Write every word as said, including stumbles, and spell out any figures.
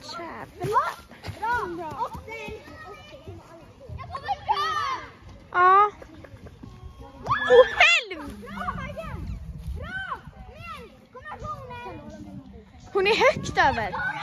Jävlar. Bra. Och sen. Jag kommer bra. Ja. Åh helvete. Bra. Bra. Men kombinationen. Hon är högt över.